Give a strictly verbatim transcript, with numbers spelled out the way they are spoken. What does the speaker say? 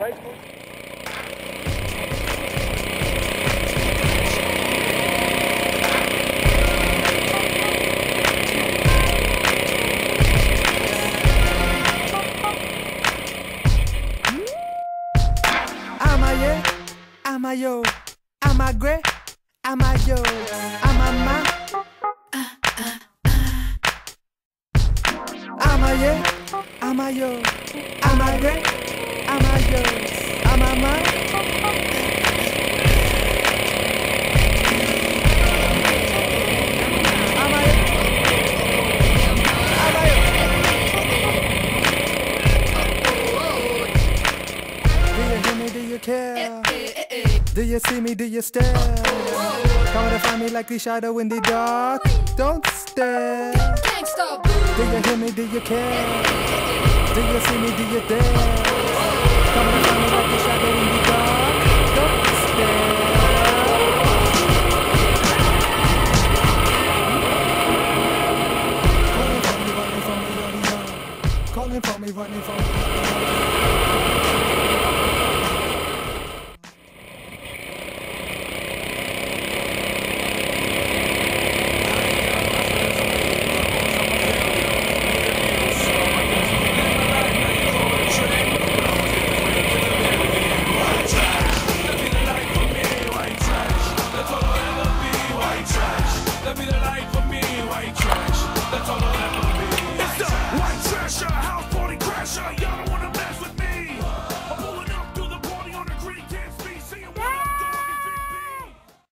high school? I'm a yeah, I'm a yo, I'm a great, I'm a yo, I'm a ma. I'm a yeah, I'm a yo, I'm a great, I'm a yo, I'm a ma. I'm a yeah, I'm a yo. Do you hear me? Do you care? Do you see me? Do you stare? Come to find me like the shadow in the dark. Don't stare. Do you hear me? Do you care? Do you see me? Do you dare? Come to find me like the shadow in the dark. Don't stare. Calling for me, running from me, running from me. Calling for me, running from me. Let me the light.